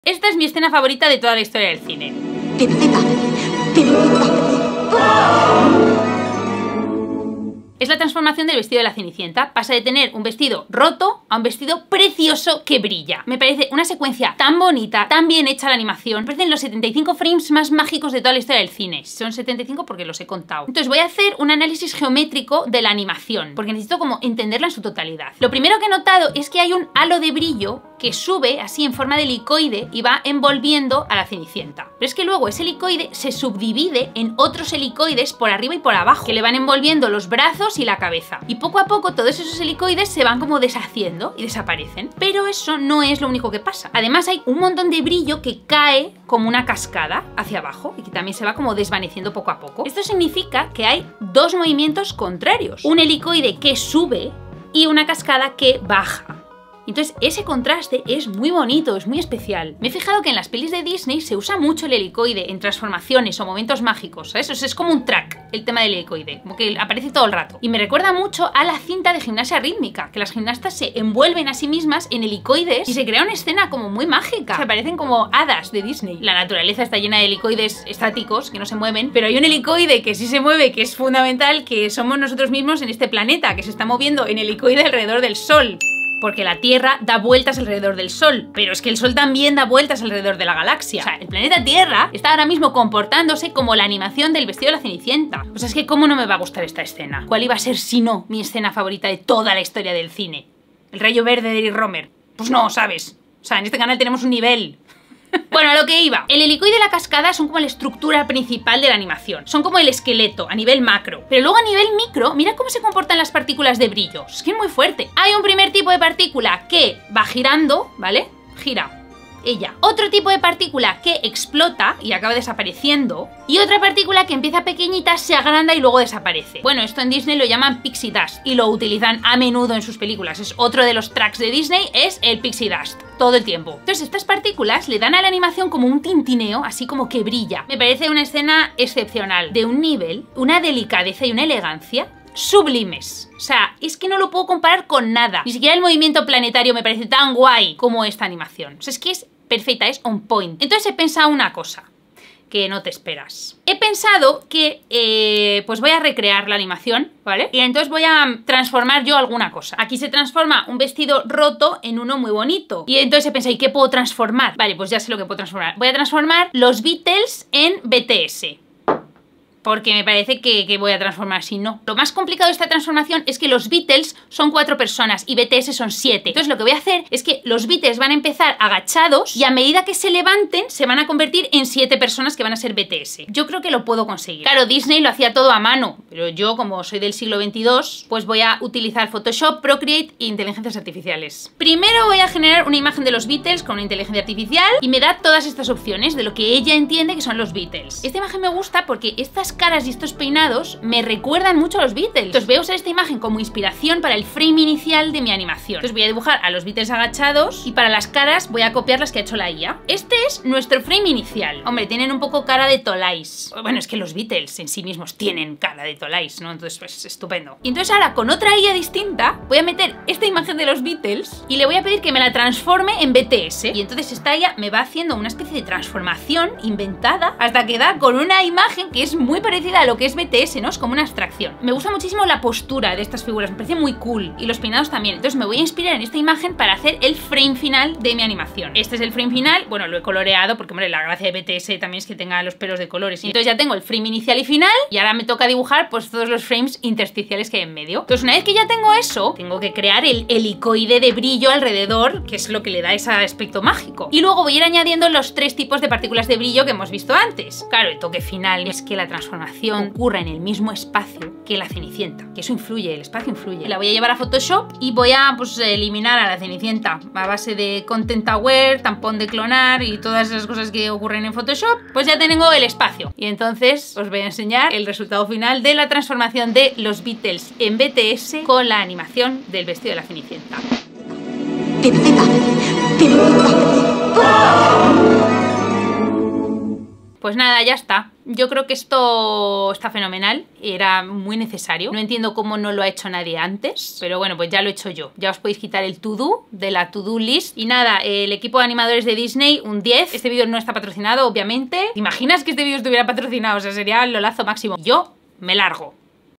Esta es mi escena favorita de toda la historia del cine. Es la transformación del vestido de la Cenicienta. Pasa de tener un vestido roto a un vestido precioso que brilla. Me parece una secuencia tan bonita, tan bien hecha la animación. Me parecen los 75 frames más mágicos de toda la historia del cine. Son 75 porque los he contado. Entonces voy a hacer un análisis geométrico de la animación, porque necesito como entenderla en su totalidad. Lo primero que he notado es que hay un halo de brillo que sube así en forma de helicoide y va envolviendo a la Cenicienta. Pero es que luego ese helicoide se subdivide en otros helicoides por arriba y por abajo, que le van envolviendo los brazos y la cabeza. Y poco a poco todos esos helicoides se van como deshaciendo y desaparecen. Pero eso no es lo único que pasa. Además hay un montón de brillo que cae como una cascada hacia abajo y que también se va como desvaneciendo poco a poco. Esto significa que hay dos movimientos contrarios. Un helicoide que sube y una cascada que baja. Entonces ese contraste es muy bonito, es muy especial. Me he fijado que en las pelis de Disney se usa mucho el helicoide en transformaciones o momentos mágicos, ¿sabes? O sea, es como un track el tema del helicoide, como que aparece todo el rato. Y me recuerda mucho a la cinta de gimnasia rítmica, que las gimnastas se envuelven a sí mismas en helicoides y se crea una escena como muy mágica. O sea, parecen como hadas de Disney. La naturaleza está llena de helicoides estáticos que no se mueven, pero hay un helicoide que sí se mueve, que es fundamental, que somos nosotros mismos en este planeta, que se está moviendo en helicoide alrededor del Sol. Porque la Tierra da vueltas alrededor del Sol, pero es que el Sol también da vueltas alrededor de la galaxia. O sea, el planeta Tierra está ahora mismo comportándose como la animación del vestido de la Cenicienta. O sea, es que ¿cómo no me va a gustar esta escena? ¿Cuál iba a ser, si no, mi escena favorita de toda la historia del cine? ¿El rayo verde de Eric Rohmer? Pues no, ¿sabes? O sea, en este canal tenemos un nivel. Bueno, a lo que iba. El helicoide y la cascada son como la estructura principal de la animación. Son como el esqueleto a nivel macro. Pero luego a nivel micro, mira cómo se comportan las partículas de brillo. Es que es muy fuerte. Hay un primer tipo de partícula que va girando, ¿vale? Gira. Ella. Otro tipo de partícula que explota y acaba desapareciendo. Y otra partícula que empieza pequeñita, se agranda y luego desaparece. Bueno, esto en Disney lo llaman Pixie Dust y lo utilizan a menudo en sus películas. Es otro de los tracks de Disney, es el Pixie Dust. Todo el tiempo. Entonces estas partículas le dan a la animación como un tintineo, así como que brilla. Me parece una escena excepcional, de un nivel, una delicadeza y una elegancia sublimes. O sea, es que no lo puedo comparar con nada. Ni siquiera el movimiento planetario me parece tan guay como esta animación. O sea, es que es perfecta, es on point. Entonces he pensado una cosa que no te esperas. He pensado que pues voy a recrear la animación, ¿vale? Y entonces voy a transformar yo alguna cosa. Aquí se transforma un vestido roto en uno muy bonito. Y entonces he pensado, ¿y qué puedo transformar? Vale, pues ya sé lo que puedo transformar. Voy a transformar los Beatles en BTS. Porque me parece que voy a transformar si no. Lo más complicado de esta transformación es que los Beatles son 4 personas y BTS son 7. Entonces lo que voy a hacer es que los Beatles van a empezar agachados y a medida que se levanten se van a convertir en 7 personas que van a ser BTS. Yo creo que lo puedo conseguir. Claro, Disney lo hacía todo a mano, pero yo, como soy del siglo XXII, pues voy a utilizar Photoshop, Procreate e inteligencias artificiales. Primero voy a generar una imagen de los Beatles con una inteligencia artificial y me da todas estas opciones de lo que ella entiende que son los Beatles. Esta imagen me gusta porque estas caras y estos peinados me recuerdan mucho a los Beatles. Entonces voy a usar esta imagen como inspiración para el frame inicial de mi animación. Entonces voy a dibujar a los Beatles agachados y para las caras voy a copiar las que ha hecho la IA. Este es nuestro frame inicial. Hombre, tienen un poco cara de Tolais. Bueno, es que los Beatles en sí mismos tienen cara de Tolais, ¿no? Entonces, pues estupendo. Y entonces ahora con otra IA distinta voy a meter esta imagen de los Beatles y le voy a pedir que me la transforme en BTS. Y entonces esta IA me va haciendo una especie de transformación inventada hasta que da con una imagen que es muy parecida a lo que es BTS, ¿no? Es como una abstracción. Me gusta muchísimo la postura de estas figuras, me parece muy cool. Y los peinados también. Entonces me voy a inspirar en esta imagen para hacer el frame final de mi animación. Este es el frame final. Bueno, lo he coloreado porque, hombre, la gracia de BTS también es que tenga los pelos de colores. Y entonces ya tengo el frame inicial y final. Y ahora me toca dibujar pues todos los frames intersticiales que hay en medio. Entonces una vez que ya tengo eso, tengo que crear el helicoide de brillo alrededor, que es lo que le da ese aspecto mágico. Y luego voy a ir añadiendo los 3 tipos de partículas de brillo que hemos visto antes. Claro, el toque final es que la transformación ocurra en el mismo espacio que la Cenicienta, que eso influye, el espacio influye. La voy a llevar a Photoshop y voy a pues eliminar a la Cenicienta a base de Content Aware, tampón de clonar y todas esas cosas que ocurren en Photoshop. Pues ya tengo el espacio y entonces os voy a enseñar el resultado final de la transformación de los Beatles en BTS con la animación del vestido de la Cenicienta. Pues nada, ya está. Yo creo que esto está fenomenal, era muy necesario. No entiendo cómo no lo ha hecho nadie antes, pero bueno, pues ya lo he hecho yo. Ya os podéis quitar el to do de la to do list. Y nada, el equipo de animadores de Disney, un 10. Este vídeo no está patrocinado, obviamente. ¿Te imaginas que este vídeo estuviera patrocinado? O sea, sería el lolazo máximo. Yo me largo.